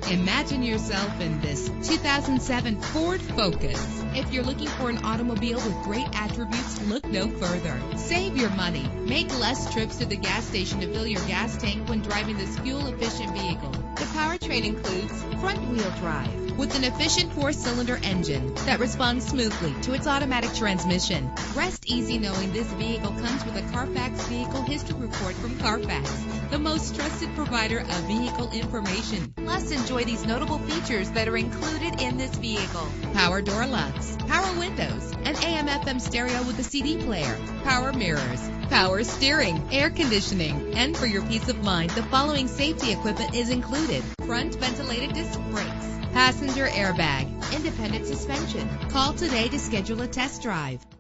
Imagine yourself in this 2007 Ford Focus. If you're looking for an automobile with great attributes, look no further. Save your money. Make less trips to the gas station to fill your gas tank when driving this fuel-efficient vehicle. The powertrain includes front-wheel drive with an efficient 4-cylinder engine that responds smoothly to its automatic transmission. Rest easy knowing this vehicle comes with a Carfax Vehicle History Report from Carfax, the most trusted provider of vehicle information. Plus, enjoy these notable features that are included in this vehicle: power door locks, power windows, an AM/FM stereo with a CD player, power mirrors, power steering, air conditioning. And for your peace of mind, the following safety equipment is included: front ventilated disc brakes, passenger airbag, independent suspension. Call today to schedule a test drive.